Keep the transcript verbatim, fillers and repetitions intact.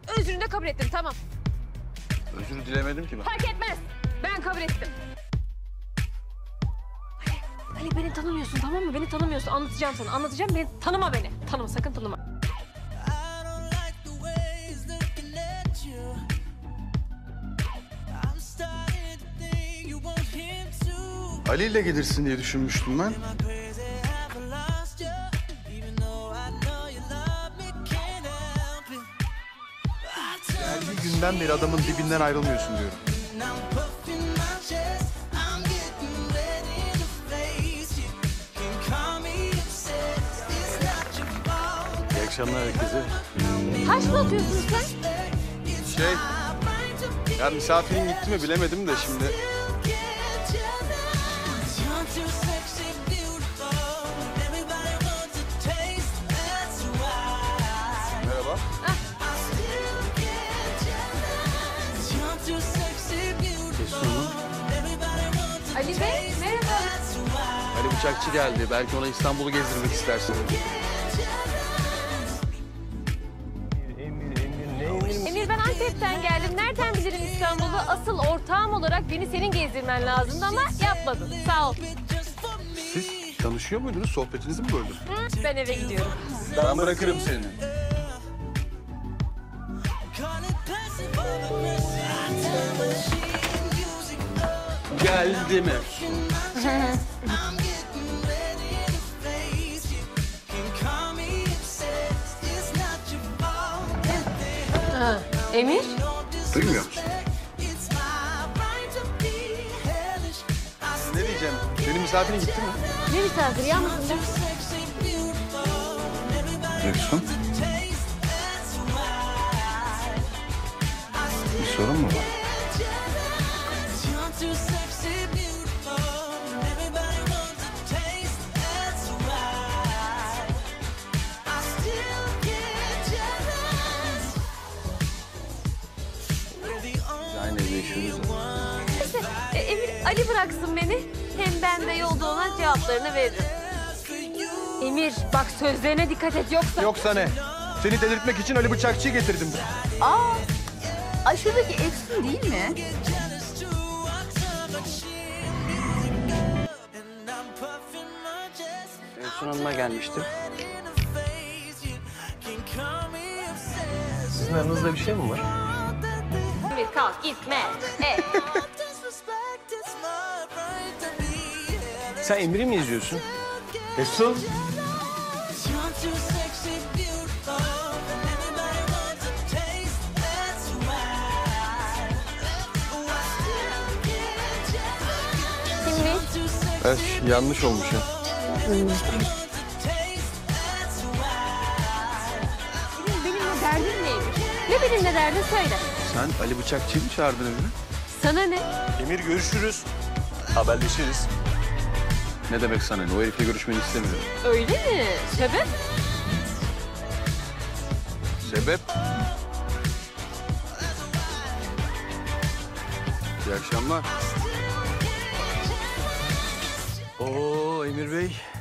Özrünü de kabul ettim, tamam. Özür dilemedim ki ben. Fark etmez. Ben kabul ettim. Ali, Ali beni tanımıyorsun, tamam mı? Beni tanımıyorsun. Anlatacağım sana, anlatacağım. Beni tanıma beni. Tanıma, sakın tanıma. Ali ile gelirsin diye düşünmüştüm ben. Geldiği günden beri adamın dibinden ayrılmıyorsun diyorum. İyi akşamlar herkese. Taş mı atıyorsun sen? Şey, ya misafirin gitti mi bilemedim de şimdi. Merhaba. Efsun. Ali Bey, merhaba. Ali Bıçakçı geldi. Belki ona İstanbul'u gezdirmek istersin. Emir, ben Antep'ten geldim. Nereden bilirim İstanbul'u? Asıl ortağım olarak beni senin gezdirmen lazımdı ama yapmadın. Sağ ol. Siz tanışıyor muydunuz? Sohbetinizi mi böldüm? Hı, ben eve gidiyorum. Ben bırakırım seni. Geldi mi? Ha, Emir? Duymuyor musun? Ne diyeceğim? Senin misafirin gitti mi? Ne misafir, yalnızsın değil mi? Efsun. Bir sorun mu var? Aynı evde yaşıyoruz. Neyse, e, Emir, Ali bıraksın beni. Hem ben de yolda olan cevaplarını veririm. Emir, bak sözlerine dikkat et yoksa... Yoksa ne? Seni delirtmek için Ali Bıçakçı'yı getirdim. Aa, aşağıdaki Efsun değil mi? Efsun Hanım'a gelmişti. Sizin aranızda bir şey mi var? Emir kalk, gitme. E. Sen Emir'i mi izliyorsun? Efsun. Kimmiş? Evet, yanlış olmuş ya. Benim, benimle derdin neymiş? Ne benimle derdin söyle. Sen Ali Bıçakçı'yı mı çağırdın evine? Sana ne? Emir görüşürüz. Haberleşiriz. Ne demek sana ne? O herifle görüşmeni istemiyorum. Öyle mi? Sebep? Sebep? İyi akşamlar. Oo Emir Bey.